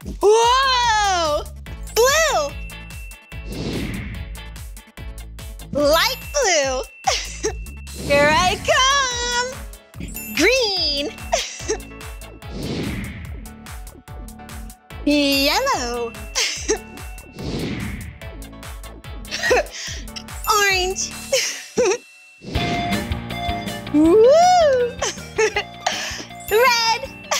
Whoa! Blue! Light blue! Here I come! Green! Yellow! Orange!